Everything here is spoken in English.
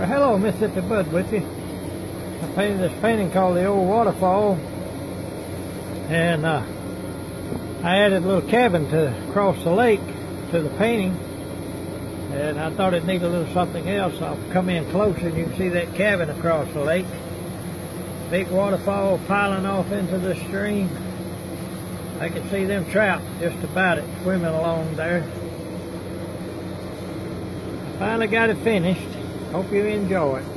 Well, hello, Mississippi Bud with you. I painted this painting called the Old Waterfall, and I added a little cabin to cross the lake to the painting, and I thought it needed a little something else. I'll come in closer and you can see that cabin across the lake. Big waterfall piling off into the stream. I can see them trout just about it swimming along there. I finally got it finished. Hope you enjoy it.